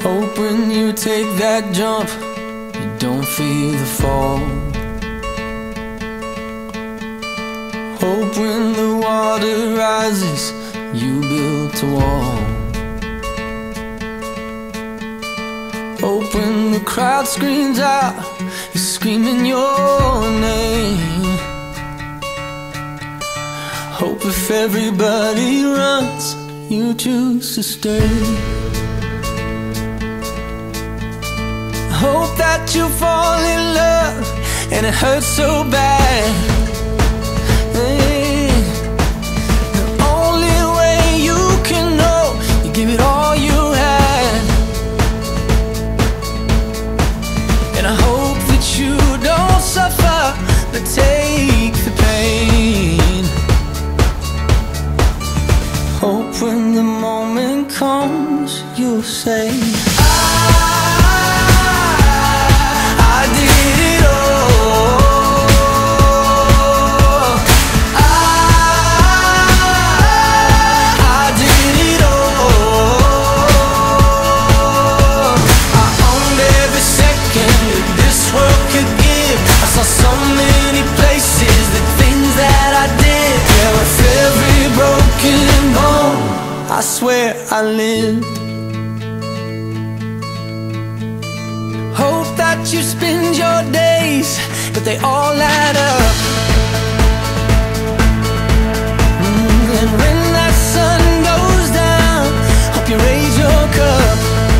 Hope when you take that jump, you don't feel the fall. Hope when the water rises, you built a wall. Hope when the crowd screams out, you're screaming your name. Hope if everybody runs, you choose to stay. Hope that you fall in love and it hurts so bad. Hey, the only way you can know, you give it all you had. And I hope that you don't suffer, but take the pain. Hope when the moment comes, you'll say, I did it all. I did it all. I owned every second that this world could give. I saw so many places, the things that I did. Yeah, with every broken bone, I swear I lived. Hope that you spend your days, but they all add up. And when that sun goes down, hope you raise your cup.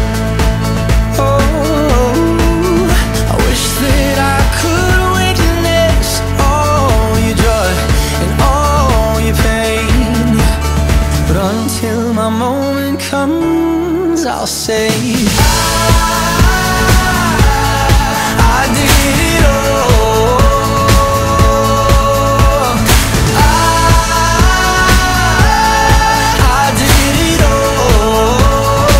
Oh, I wish that I could witness all your joy and all your pain. But until my moment comes, I'll say, I did it all. I did it all.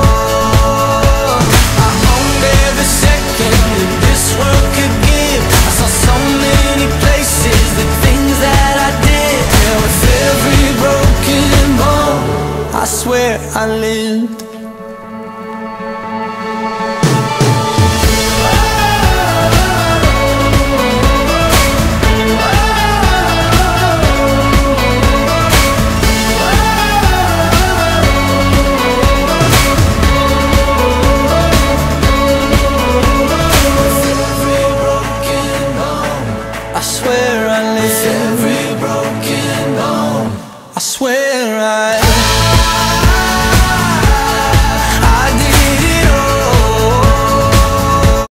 I owned every second that this world could give. I saw so many places, the things that I did. Yeah, with every broken bone, I swear I lived. I swear I live. Every broken bone, I swear I